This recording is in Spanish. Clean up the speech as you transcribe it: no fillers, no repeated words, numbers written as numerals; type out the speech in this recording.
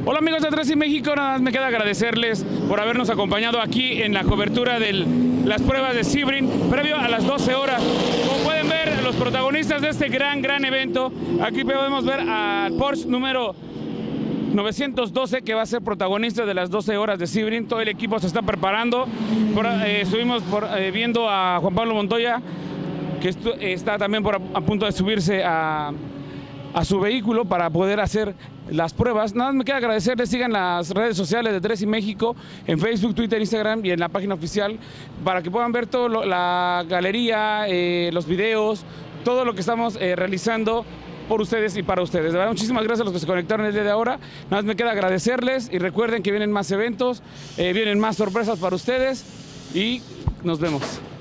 Hola amigos de Dressing México, nada más me queda agradecerles por habernos acompañado aquí en la cobertura de las pruebas de Sebring previo a las 12 horas. Como pueden ver, los protagonistas de este gran evento, aquí podemos ver al Porsche número 912 que va a ser protagonista de las 12 horas de Sebring. Todo el equipo se está preparando. Estuvimos viendo a Juan Pablo Montoya, que está también a punto de subirse a su vehículo para poder hacer las pruebas. Nada más me queda agradecerles, sigan las redes sociales de Dressing México en Facebook, Twitter, Instagram y en la página oficial para que puedan ver todo la galería, los videos, todo lo que estamos realizando por ustedes y para ustedes. De verdad, muchísimas gracias a los que se conectaron el día de ahora. Nada más me queda agradecerles y recuerden que vienen más eventos, vienen más sorpresas para ustedes y nos vemos.